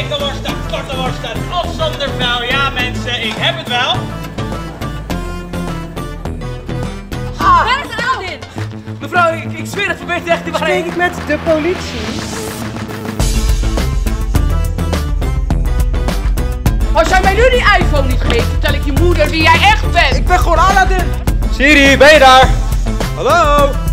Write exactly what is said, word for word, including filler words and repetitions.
dikke worst, korte worst, of zonder vuil. Ja mensen, ik heb het wel. Ah. Waar is Aladdin? Mevrouw, ik, ik zweer het probeert echt niet. Spreek ik met de politie? Als jij mij nu die iPhone niet geeft, vertel ik je moeder wie jij echt bent. Ik ben gewoon Aladdin. Siri, ben je daar? Hallo?